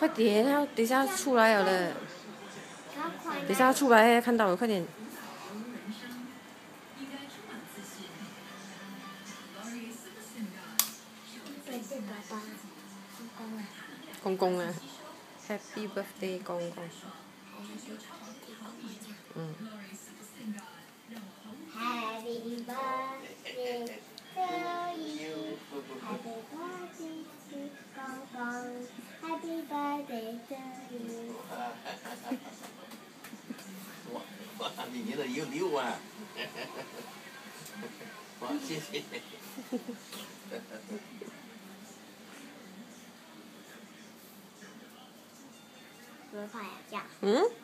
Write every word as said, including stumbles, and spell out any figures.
快点，他等一下出来了嘞！等一下出来，看到了，快点！公公啊 ，Happy birthday 公公。嗯。 Happy birthday to you. Happy birthday to 公公。Happy birthday to you. 哇，你觉得有六啊！哇，谢谢。 不会怕呀，这样。 嗯。